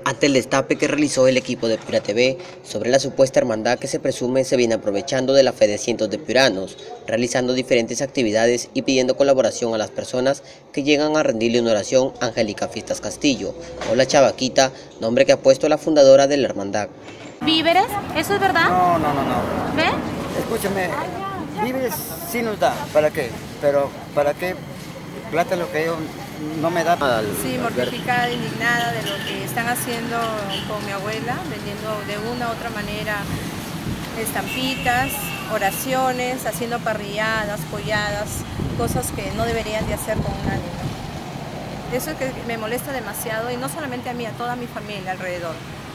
Ante el destape que realizó el equipo de Piura TV sobre la supuesta hermandad que se presume se viene aprovechando de la fe de cientos de piuranos, realizando diferentes actividades y pidiendo colaboración a las personas que llegan a rendirle una oración a Angélica Fiestas Castillo, o la Chavaquita, nombre que ha puesto la fundadora de la hermandad. ¿Víveres? ¿Eso es verdad? No. ¿Ve? Escúchame, víveres sí nos da, ¿para qué? Pero ¿para qué plata lo que yo no me da? Sí, mortificada, indignada de lo que están haciendo con mi abuela, vendiendo de una u otra manera estampitas, oraciones, haciendo parrilladas, polladas, cosas que no deberían de hacer con una niña. Eso es que me molesta demasiado y no solamente a mí, a toda mi familia alrededor.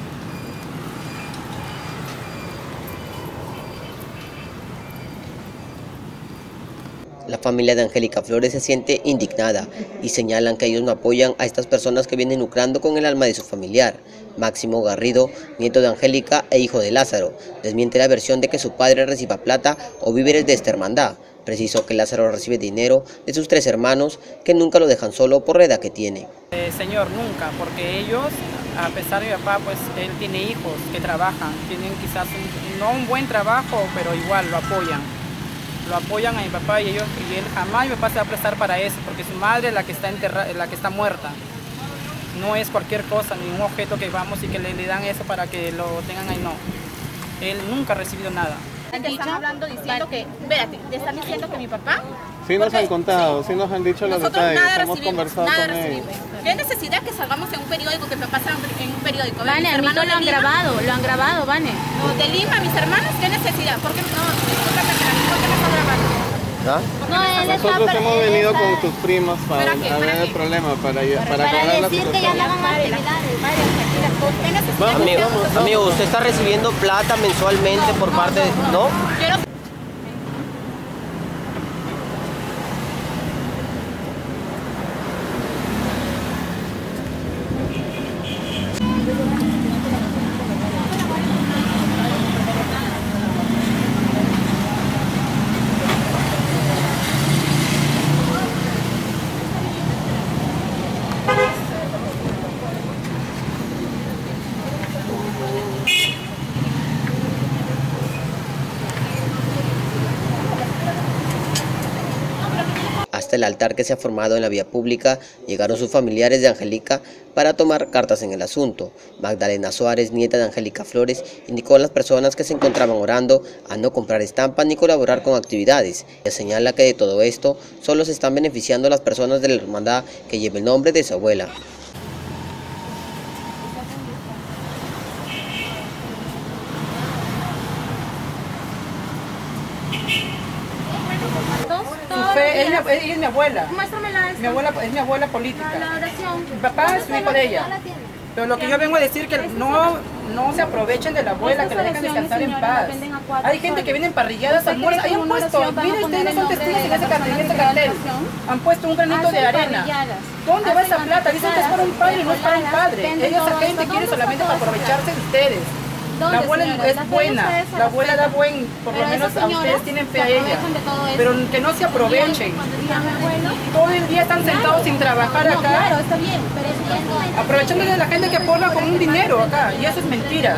La familia de Angélica Flores se siente indignada y señalan que ellos no apoyan a estas personas que vienen lucrando con el alma de su familiar. Máximo Garrido, nieto de Angélica e hijo de Lázaro, desmiente la versión de que su padre reciba plata o víveres de esta hermandad. Precisó que Lázaro recibe dinero de sus 3 hermanos que nunca lo dejan solo por la edad que tiene. Señor, nunca, porque ellos, a pesar de mi papá, pues él tiene hijos que trabajan, tienen quizás no un buen trabajo, pero igual lo apoyan a mi papá y él jamás mi papá se va a prestar para eso, porque su madre es la que está la que está muerta. No es cualquier cosa, ni un objeto que vamos y que le dan eso para que lo tengan ahí, no. Él nunca ha recibido nada. Te están hablando diciendo que, espérate, te están diciendo que mi papá... Sí nos han contado, sí nos han dicho los detalles, hemos conversado con él. ¿Qué necesidad que salgamos en un periódico, que me pasan en un periódico? Vane, a mí no lo han grabado, Vane. No, de Lima, mis hermanos, ¿qué necesidad? ¿Por qué no? Discúlpame, ¿por qué me están grabando? ¿Ah? Nosotros hemos venido con tus primos para ver el problema, para aclarar la decir que ya situación. Amigo, usted está recibiendo plata mensualmente por parte de... ¿No? Hasta el altar que se ha formado en la vía pública llegaron sus familiares de Angélica para tomar cartas en el asunto. Magdalena Suárez, nieta de Angélica Flores, indicó a las personas que se encontraban orando a no comprar estampas ni colaborar con actividades. Ella señala que de todo esto solo se están beneficiando las personas de la hermandad que lleva el nombre de su abuela. Ella es mi abuela. Muéstramela esta. Es mi abuela política. La oración. Mi papá es hijo de ella. Pero lo que yo vengo a decir que no se aprovechen de la abuela, que la dejen descansar en paz. Hay gente que viene parrilladas, almuerzos, ahí han puesto, miren ustedes no son testigos en ese cartel, han puesto un granito de arena. ¿Dónde va esa plata? Dicen que es para un padre y no es para un padre. Esa gente quiere solamente para aprovecharse de ustedes. La abuela es buena, la abuela da buen, por lo menos a ustedes tienen fe a ella, pero que no se aprovechen. Todo el día están sentados sin trabajar acá, aprovechando de la gente que forma con un dinero acá, y eso es mentira.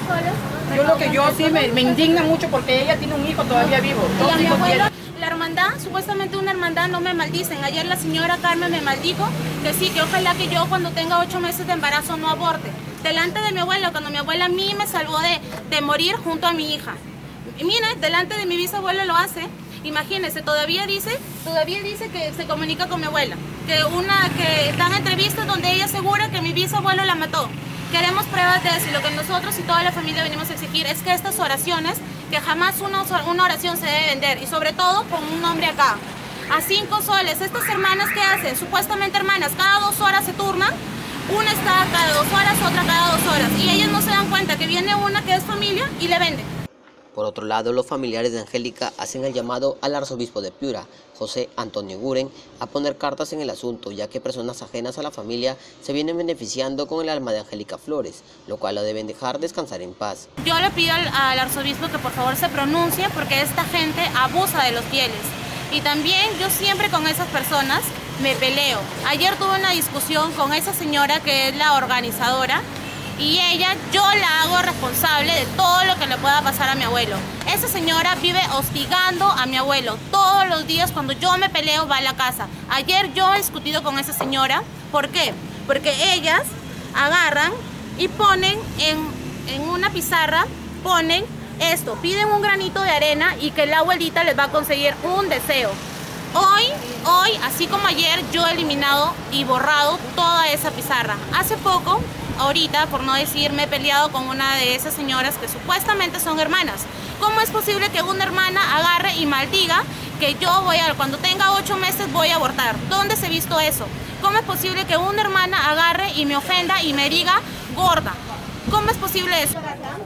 Yo sí me indigna mucho porque ella tiene un hijo todavía vivo. La hermandad, supuestamente una hermandad, no me maldicen. Ayer la señora Carmen me maldijo que sí, que ojalá que yo cuando tenga 8 meses de embarazo no aborte. Delante de mi abuela, cuando mi abuela a mí me salvó de morir junto a mi hija. Y mire, delante de mi bisabuelo lo hace. Imagínense, todavía dice que se comunica con mi abuela. Que dan entrevistas donde ella asegura que mi bisabuelo la mató. Queremos pruebas de eso y lo que nosotros y toda la familia venimos a exigir es que estas oraciones, que jamás una oración se debe vender y sobre todo con un nombre acá. A 5 soles, estas hermanas que hacen, supuestamente hermanas, cada 2 horas se turnan. Una está cada 2 horas, otra cada 2 horas. Y ellas no se dan cuenta que viene una que es familia y le vende. Por otro lado, los familiares de Angélica hacen el llamado al arzobispo de Piura, José Antonio Guren, a poner cartas en el asunto, ya que personas ajenas a la familia se vienen beneficiando con el alma de Angélica Flores, lo cual la deben dejar descansar en paz. Yo le pido al arzobispo que por favor se pronuncie porque esta gente abusa de los fieles. Y también yo siempre con esas personas me peleo. Ayer tuve una discusión con esa señora que es la organizadora y yo la hago responsable de todo lo que le pueda pasar a mi abuelo. Esa señora vive hostigando a mi abuelo. Todos los días cuando yo me peleo va a la casa. Ayer yo he discutido con esa señora. ¿Por qué? Porque ellas agarran y ponen en una pizarra, ponen esto, piden un granito de arena y que la abuelita les va a conseguir un deseo. Hoy, así como ayer, yo he eliminado y borrado toda esa pizarra. Hace poco, ahorita, por no decir, me he peleado con una de esas señoras que supuestamente son hermanas. ¿Cómo es posible que una hermana agarre y maldiga que yo cuando tenga 8 meses voy a abortar? ¿Dónde se ha visto eso? ¿Cómo es posible que una hermana agarre y me ofenda y me diga gorda? ¿Cómo es posible eso?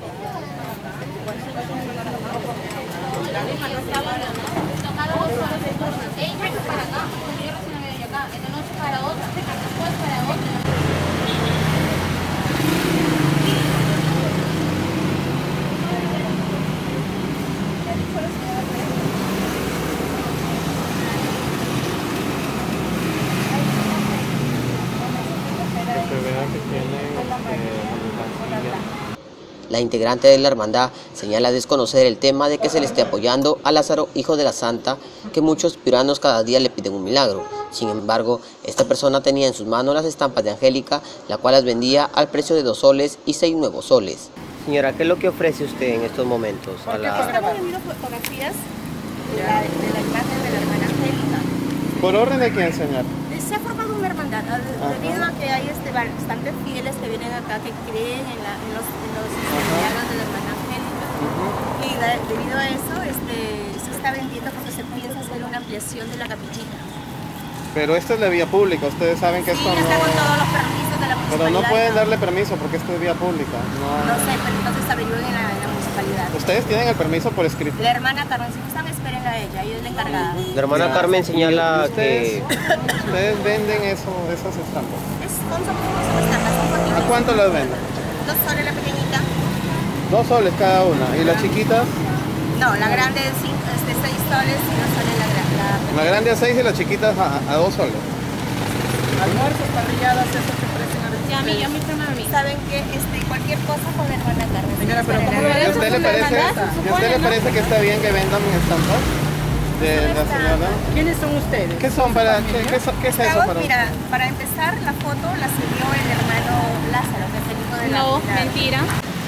La integrante de la hermandad señala desconocer el tema de que se le esté apoyando a Lázaro, hijo de la Santa, que muchos piuranos cada día le piden un milagro. Sin embargo, esta persona tenía en sus manos las estampas de Angélica, la cual las vendía al precio de 2 soles y 6 nuevos soles. Señora, ¿qué es lo que ofrece usted en estos momentos? Estamos viendo fotografías de la imagen de la hermana Angélica. ¿Por orden de quién, señor? Se ha formado una hermandad, debido a que hay bastantes fieles que vienen acá que creen en los milagros de la hermana Angélica. Y debido a eso se está vendiendo porque se piensa hacer una ampliación de la capillita. Pero esto es de vía pública, ustedes saben que esto no... Sí, está con todos los permisos de la municipalidad. Pero no pueden darle permiso porque esto es vía pública. No sé, pero entonces averigüen en la municipalidad. ¿Ustedes tienen el permiso por escrito? La hermana Carmen, si gustan, esperen a ella es la encargada. La hermana Carmen señala que... ¿Ustedes venden esas estampas? Son estampas. ¿A cuánto las venden? 2 soles la pequeñita. 2 soles cada una. ¿Y las chiquitas? No, la grande es 6 soles y 2 soles la grande. La grande a 6 y las chiquitas a 2 soles. Almuerzos, parrilladas, eso que ofrecen a Sí, a mí, Saben que cualquier cosa con la hermana Carmen. Señora, pero ¿cómo lo ¿Y a usted le parece que está bien que vendan estampas de la señora? ¿Quiénes son ustedes? ¿Qué son para qué es eso para? Mira, para empezar la foto la subió el hermano Lázaro, que es el hijo de la No, hermana. mentira.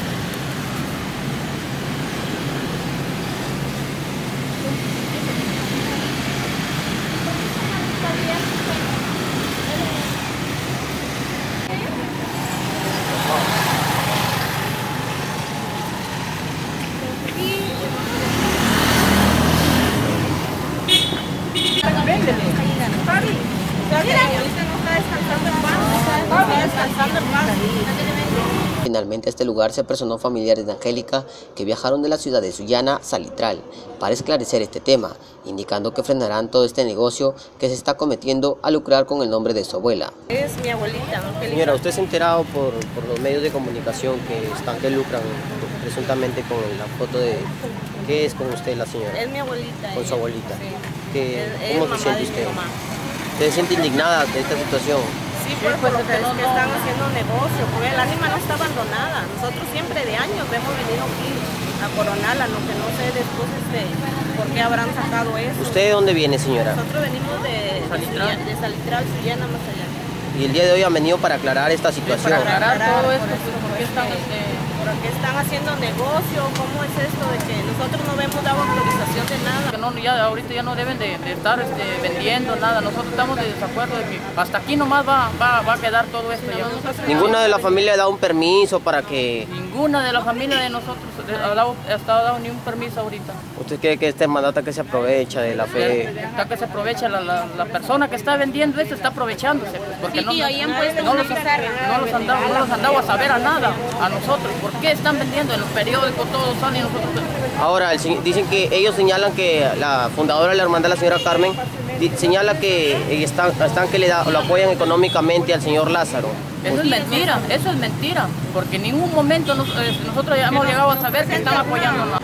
Finalmente a este lugar se personó familiares de Angélica que viajaron de la ciudad de Sullana a Salitral para esclarecer este tema, indicando que frenarán todo este negocio que se está cometiendo a lucrar con el nombre de su abuela. Es mi abuelita, Angélica. Señora, ¿usted se ha enterado por los medios de comunicación que lucran presuntamente con la foto de... ¿Qué es con usted la señora? Es mi abuelita. Con su abuelita. Sí. ¿Cómo se siente usted? ¿Usted se siente indignada de esta situación? Sí, pues lo que es que están haciendo negocio, porque el ánima no está abandonada. Nosotros siempre de años hemos venido aquí a coronarla, lo que no sé después por qué habrán sacado eso. ¿Usted de dónde viene, señora? Nosotros venimos de Salitral, Sullana, más allá. Y el día de hoy han venido para aclarar esta situación. Para aclarar todo esto, ¿por qué están haciendo negocio? ¿Cómo es esto de que nosotros no hemos dado autorización de nada? Ahorita ya no deben de estar vendiendo nada. Nosotros estamos de desacuerdo de que hasta aquí nomás va a quedar todo esto. ¿Ninguna de la familia ha dado un permiso para que...? Ninguna de la familia de nosotros ha dado ni un permiso ahorita. ¿Usted cree que este mandato que se aprovecha de la fe? Está que se aprovecha la persona que está vendiendo esto, está aprovechándose. Pues, porque Sí, tío, ahí han puesto no una los pizarra. han dado a saber a nada, a nosotros. ¿Por qué están vendiendo? En los periódicos todos salen y nosotros... Ahora, dicen que ellos señalan que la fundadora de la hermandad, la señora Carmen, señala que están que lo apoyan económicamente al señor Lázaro. Eso es mentira, porque en ningún momento nosotros ya hemos llegado a saber que están apoyando